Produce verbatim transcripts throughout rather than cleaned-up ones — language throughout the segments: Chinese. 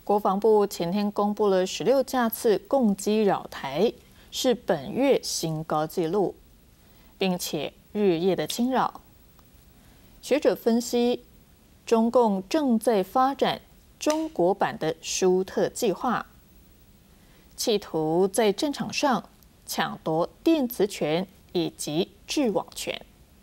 国防部前天公布了十六架次共机扰台，是本月新高纪录，并且日夜的侵扰。学者分析，中共正在发展中国版的舒特计划，企图在战场上抢夺电磁权以及制网权。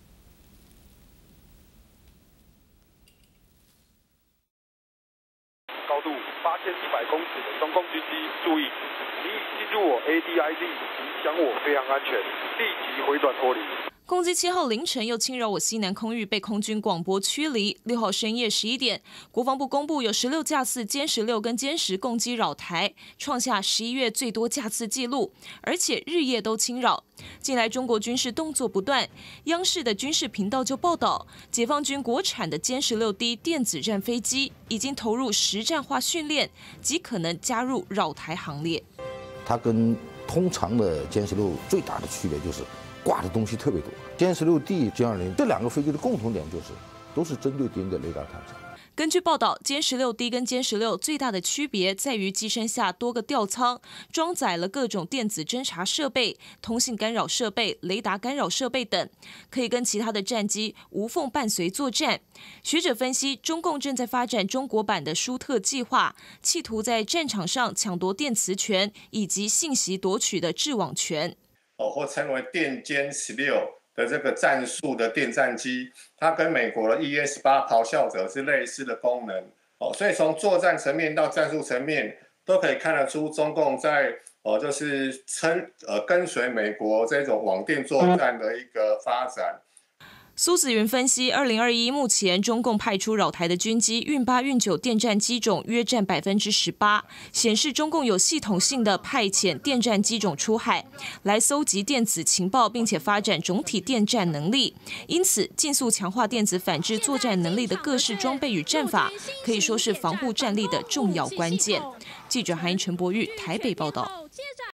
高度八千一百公尺的中共军机，注意，你已进入我 A D I Z， 影响我飞航安全，立即回转脱离。 攻击七号凌晨又侵扰我西南空域，被空军广播驱离。六号深夜十一点，国防部公布有十六架次歼十六跟歼十共机扰台，创下十一月最多架次纪录，而且日夜都侵扰。近来中国军事动作不断，央视的军事频道就报道，解放军国产的歼十六 D 电子战飞机已经投入实战化训练，极可能加入扰台行列。 它跟通常的歼十六最大的区别就是。 挂的东西特别多，歼十六 D、歼二零这两个飞机的共同点就是，都是针对敌人的雷达探测。 根据报道，歼十六 D 跟歼十六最大的区别在于机身下多个吊舱，装载了各种电子侦察设备、通信干扰设备、雷达干扰设备等，可以跟其他的战机无缝伴随作战。学者分析，中共正在发展中国版的舒特计划，企图在战场上抢夺电磁权以及信息夺取的制网权。 哦，或称为电歼十六的这个战术的电战机，它跟美国的 E S 八咆哮者是类似的功能。哦，所以从作战层面到战术层面，都可以看得出中共在哦，就是称呃跟随美国这种网电作战的一个发展。 苏子云分析，二零二一目前中共派出扰台的军机运八、运九电战机种约占百分之十八，显示中共有系统性的派遣电战机种出海，来搜集电子情报，并且发展总体电战能力。因此，尽速强化电子反制作战能力的各式装备与战法，可以说是防护战力的重要关键。记者韩陈柏玉台北报道。